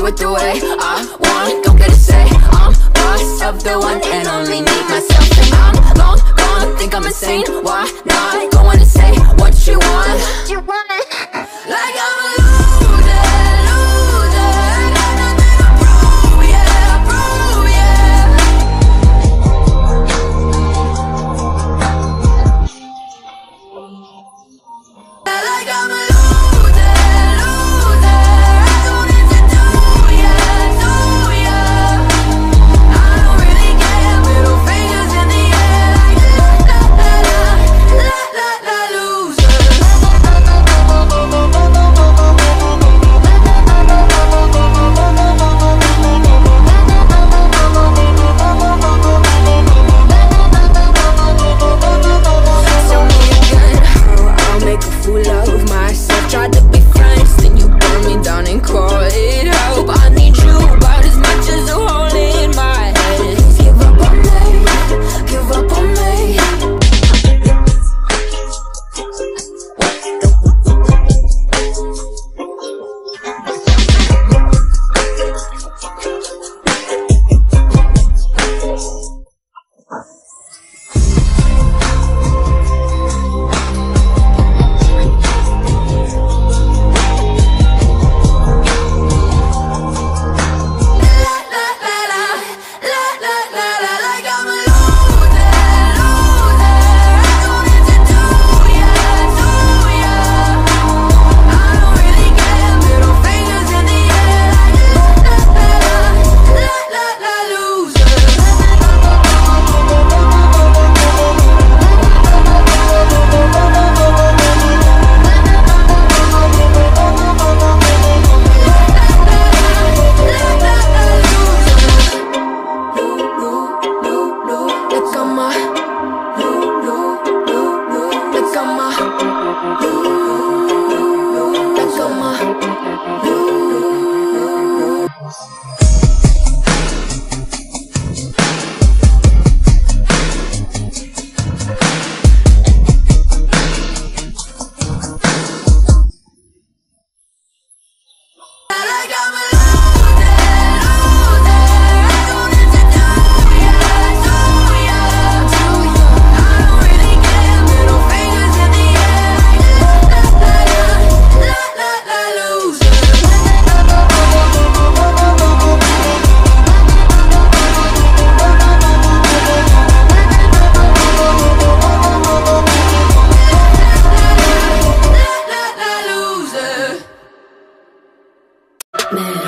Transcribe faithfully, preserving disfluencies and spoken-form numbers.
it the way I want, don't get to say I'm boss of the one and only me, myself. And I'm long gone, think I'm insane. Why not go on and say what you want? Like I'm a loser, loser, got nothing to prove, yeah, prove, yeah. Like I'm a loser, loser, I don't need to do, yeah, do, yeah. I don't really care, middle fingers in the air, like la la la, la la la, loser. Tell me again how I'll make a fool of myself. Tried to be friends, then you burn me down and call it help. I need you about as much as a hole in my head. Please give up on me, give up on me. Man.